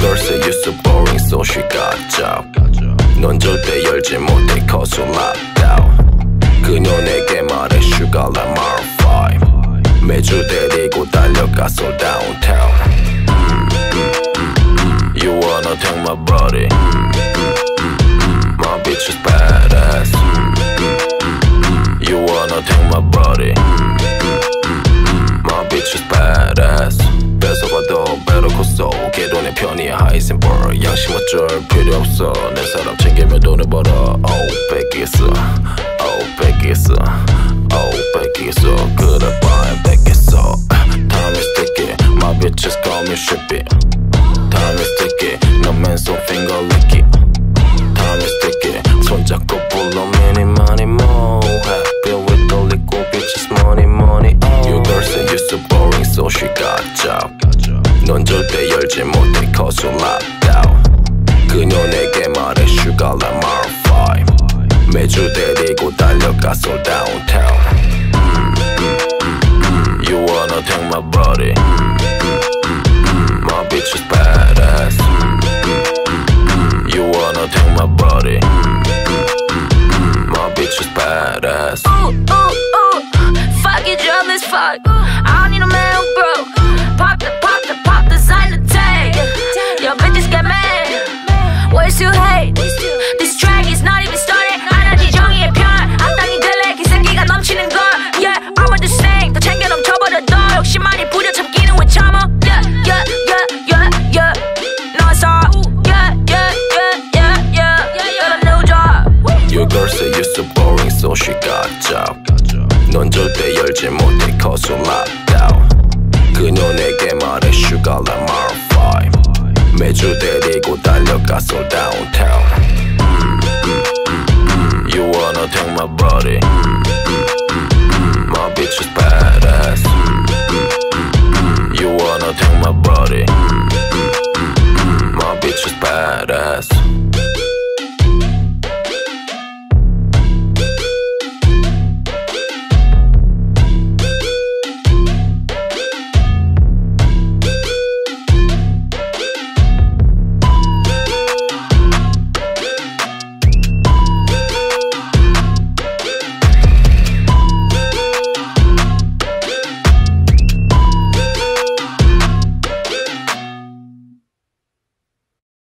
girl say you're so boring so she got job. 넌 절대 열지 못해 cause you locked out. 그녀 내게 말해 sugar like Maroon 5. 매주 데리고 달려갔어 downtown. You wanna take my body. My bitch is badass. You wanna take my body. My bitch is badass. 뺏어봐도 better 컸어. 걔도 내 편이야 하이센버그. 양심 어쩔 필요 없어. 내 사람 챙기면 돈을 벌어. Oh 뺏기겠어. Oh 뺏기겠어. Oh 뺏기겠어. 그래 봐야 뺏겠어. Time is ticking. My bitches call me shippy. Time is ticking. 너 맨손 finger licky. Time is ticking. 손잡고 불러 many money more. Happy with all the cool bitches money money. Oh. Your girl say you're so boring so she got job. 넌 절대 열지 못해 cause you locked out. 그녀 내게 말해 sugar like Maroon 5. 매주 데리고 달려갔어 downtown. You wanna take my body. My bitch is badass. You wanna take my body. My bitch is badass. Ooh, ooh, ooh. Fuck it, job, let's fuck. I don't need a man who broke. Pop the designer tag. Your bitches get mad. Where's your hate? This track is not even started. 아나지 정의의 편. 악당이 될래 기생기가 넘치는 걸. Yeah, I'm the same. 더 챙겨 넘쳐버려도 욕심만이 부려 참기는 왜 참아? Yeah, yeah, yeah, yeah, yeah. No, it's all. Yeah, yeah, yeah, yeah, yeah. Got a new job. Your girl say you're so boring so she got job. 넌 절대 열지 못해 cause you locked out. 그녀 내게 말해 sugar like Maroon 5. 매주 데리고 달려갔어 downtown. You wanna take my body. My bitch is badass. You wanna take my body. My bitch is badass.